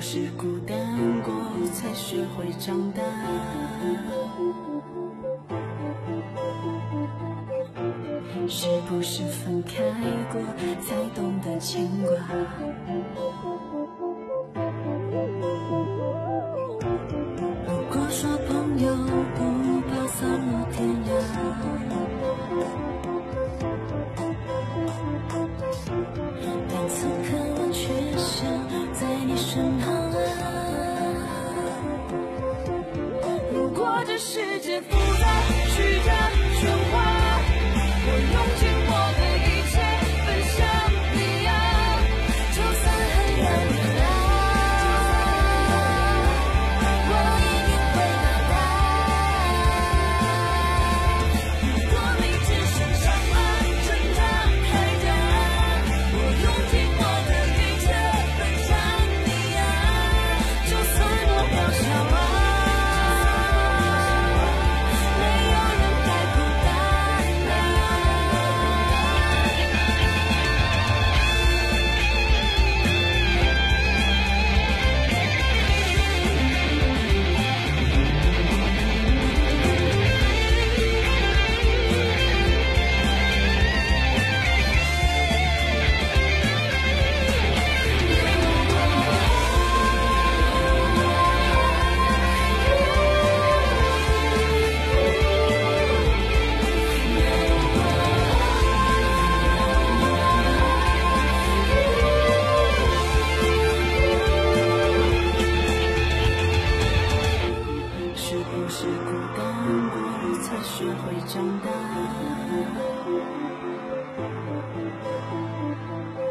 是孤单过才学会长大？是不是分开过才懂得牵挂？如果说朋友不怕散落天涯，但此刻我却想在你身旁。如果这世界复杂曲折喧哗，我用尽我的一切分享你啊，就算很远的爱，我一定会到达。如果你只剩下挣扎开展，我用尽我的一切分享你啊，就算我渺小啊。是孤单过才学会长大，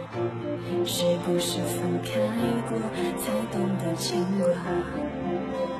是不是分开过才懂得牵挂？